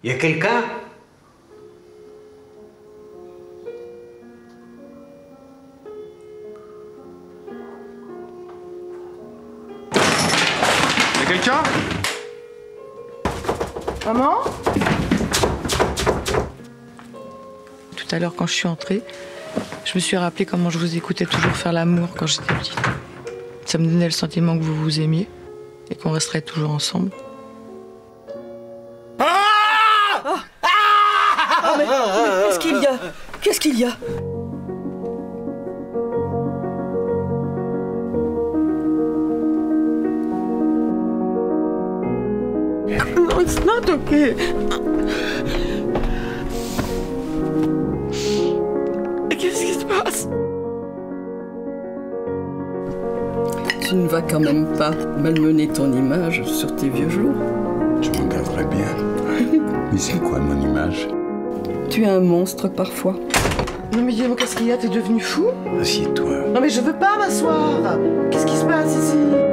Y a quelqu'un? Y a quelqu'un? Maman? Tout à l'heure, quand je suis entrée, je me suis rappelé comment je vous écoutais toujours faire l'amour quand j'étais petite. Ça me donnait le sentiment que vous vous aimiez et qu'on resterait toujours ensemble. Mais qu'est-ce qu'il y a? Qu'est-ce qu'il y a? No, it's not okay. Qu'est-ce qui se passe? Tu ne vas quand même pas malmener ton image sur tes vieux jours. Je m'en garderai bien. Mais c'est quoi mon image? Tu es un monstre parfois. Non mais dis-moi, qu'est-ce qu'il y a? T'es devenu fou? Assieds-toi. Non mais je veux pas m'asseoir. Qu'est-ce qui se passe ici?